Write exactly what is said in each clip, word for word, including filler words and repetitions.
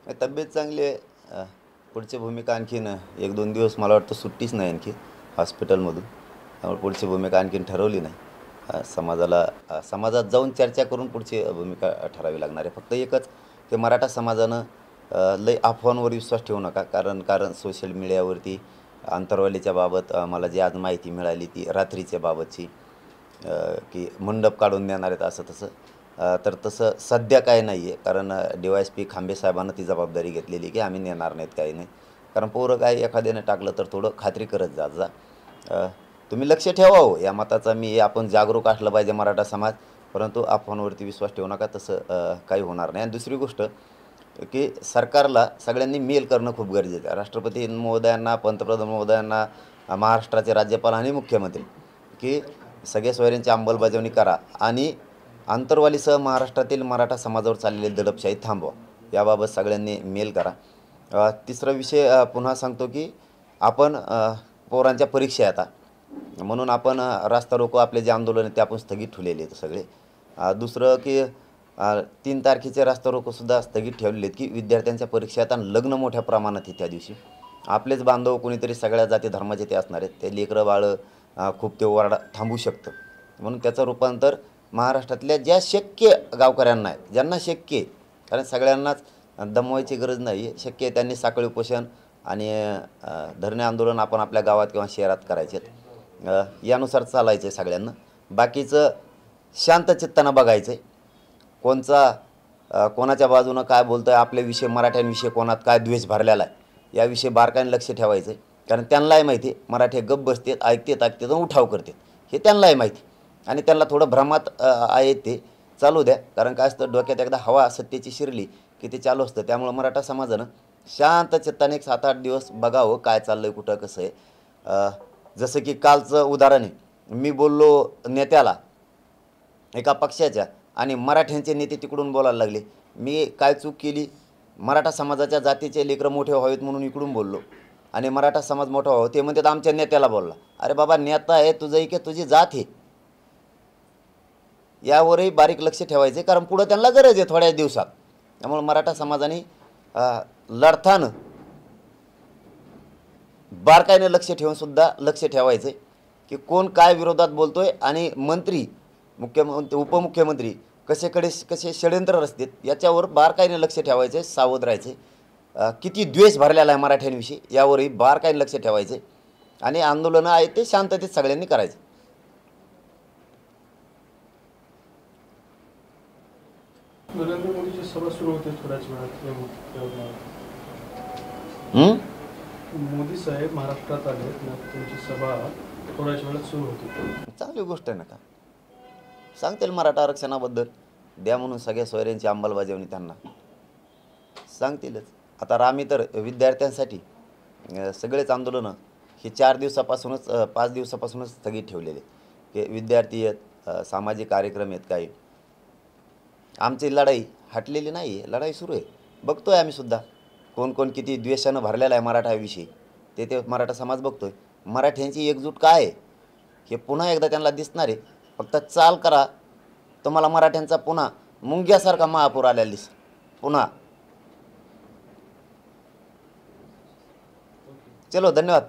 तब्येत चांगली आहे. अ, पुढची भूमिका आणखीन एक दोन दिवस मला वाटतं सुट्टीच नाही आणखी हॉस्पिटलमधून. त्यामुळे पुढची भूमिका आणखीन ठरवली नाही. अ, समाजाला अ, समाजात जाऊन चर्चा करून पुढची भूमिका ठरावी लागणार आहे. फक्त एकच की मराठा समाजानं अ, लई अफवांवर विश्वास ठेवू नका. कारण कारण सोशल मीडियावरती अंतरवालीच्या बाबत अ, मला जी आज माहिती मिळाली ती रात्रीच्या बाबतची अ, की मंडप काढून देणार आहेत असं तसं. अ, तर तसं सध्या काही नाही आहे. कारण डी वाय एस पी खांबे साहेबांना ती जबाबदारी घेतलेली की आम्ही नेणार नाहीत काही नाही. कारण पोरं काय एखाद्याने टाकलं तर थोडं खात्री करत जात जा. अ, तुम्ही लक्ष ठेवा हो या मताचा. मी आपण जागरूक असलं पाहिजे मराठा समाज. परंतु अफवांवरती विश्वास ठेवू नका. तसं अ, काही होणार नाही. आणि दुसरी गोष्ट की सरकारला सगळ्यांनी मेल करणं खूप गरजेचं आहे. राष्ट्रपती महोदयांना, पंतप्रधान महोदयांना, अ, महाराष्ट्राचे राज्यपाल आणि मुख्यमंत्री की सगळ्या सोयऱ्यांची अंमलबजावणी करा आणि आंतरवालीसह महाराष्ट्रातील मराठा समाजावर चाललेली दडपशाही थांबवा. याबाबत सगळ्यांनी मेल करा. अ, तिसरा विषय अ, पुन्हा सांगतो की आपण अ, पोरांच्या परीक्षा आहे आता. म्हणून आपण अ, रास्ता रोको आपले जे आंदोलन आहे ते आपण स्थगित ठेवलेले आहेत सगळे. अ, दुसरं की अ, तीन तारखेचे रास्ता रोकोसुद्धा स्थगित ठेवलेले आहेत की विद्यार्थ्यांच्या परीक्षा आहेत आणि लग्न मोठ्या प्रमाणात आहे त्या दिवशी. आपलेच बांधव कोणीतरी सगळ्या जाती धर्माचे ते असणार आहेत. ते लेकरं बाळं अ, खूप ते ओरडा थांबू शकतं. म्हणून त्याचं रूपांतर महाराष्ट्रातल्या ज्या शक्य गावकऱ्यांना आहे, ज्यांना शक्य आहे, कारण सगळ्यांनाच दमवायची गरज नाही आहे. शक्य आहे त्यांनी साखळी उपोषण आणि अ, धरणे आंदोलन आपण आपल्या गावात किंवा शहरात करायचे आहेत. अ, यानुसार चालायचं आहे सगळ्यांना. बाकीचं शांत चित्तानं बघायचं आहे. कोणचा अ, कोणाच्या बाजूनं काय बोलतो आहे, आपल्याविषयी मराठ्यांविषयी कोणात काय द्वेष भरलेला आहे याविषयी बारकाईने लक्ष ठेवायचं आहे. कारण त्यांनाही माहिती आहे मराठी गप्प बसतात, ऐकतात ऐकतात आणि उठाव करतात हे त्यांनाही माहिती. आणि त्यांना थोडं भ्रमात अ, आहे ते चालू द्या. कारण काय असतं डोक्यात एकदा हवा सत्तेची शिरली की ते चालू असतं. त्यामुळं मराठा समाजानं शांत चित्ताने एक सात आठ दिवस बघावं काय चाललं आहे, कुठं कसं आहे. अ, जसं की कालचं उदाहरण आहे. मी बोललो नेत्याला एका पक्षाच्या आणि मराठ्यांचे नेते तिकडून बोलायला लागले. मी काय चूक केली? मराठा समाजाच्या जातीचे लेकरं मोठे व्हावेत म्हणून इकडून बोललो आणि मराठा समाज मोठा व्हावा ते म्हणतात आमच्या नेत्याला बोलला. अरे बाबा नेता आहे तुझं की तुझी जात आहे यावरही बारीक लक्ष ठेवायचे. कारण पुढं त्यांना गरज आहे थोड्या दिवसात. त्यामुळे मराठा समाजाने लढताना बारकाईने लक्ष ठेवून सुद्धा लक्ष ठेवायचे की कोण काय विरोधात बोलतोय आणि मंत्री मुख्यमंत्री उपमुख्यमंत्री कसेकडे कसे षडयंत्र रचतात याच्यावर बारकाईने लक्ष ठेवायचे, सावध राहायचे. किती द्वेष भरलेला आहे मराठ्यांविषयी यावरही बारकाईने लक्ष ठेवायचे आणि आंदोलनं आहेत ते शांततेत सगळ्यांनी करायचे. नरेंद्र मोदीची सभा सुरू होते थोड्याच वेळात. मोदी साहेब महाराष्ट्रात आले, त्यांची सभा थोड्याच वेळात सुरू होती. चांगली गोष्ट आहे ना. का सांगतील मराठा आरक्षणाबद्दल द्या म्हणून सगळ्या सोयऱ्यांची अंमलबजावणी त्यांना सांगतीलच. आता आम्ही तर विद्यार्थ्यांसाठी सगळेच आंदोलनं हे चार दिवसापासूनच पाच दिवसापासूनच स्थगित ठेवलेले की विद्यार्थी आहेत, सामाजिक कार्यक्रम आहेत काही. आमची लढाई हटलेली नाही आहे, लढाई सुरू आहे. बघतो आहे आम्ही सुद्धा कोण कोण किती द्वेषानं भरलेला आहे मराठाविषयी ते ते मराठा समाज बघतो आहे. मराठ्यांची एकजूट काय आहे हे पुन्हा एकदा त्यांना दिसणार आहे. फक्त चाल करा तुम्हाला मराठ्यांचा पुन्हा मुंग्यासारखा महापूर आलेला दिस पुन्हा. चलो धन्यवाद.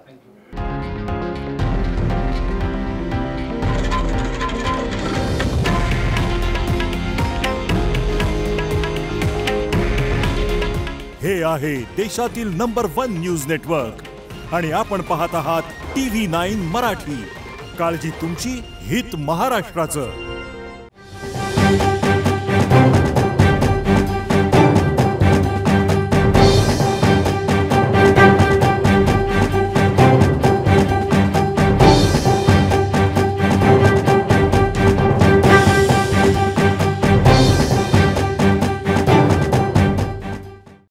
हे आहे देशातील नंबर वन न्यूज नेटवर्क आणि आपण पाहत आहात टी व्ही नाईन मराठी. काळजी तुमची, हित महाराष्ट्राचं.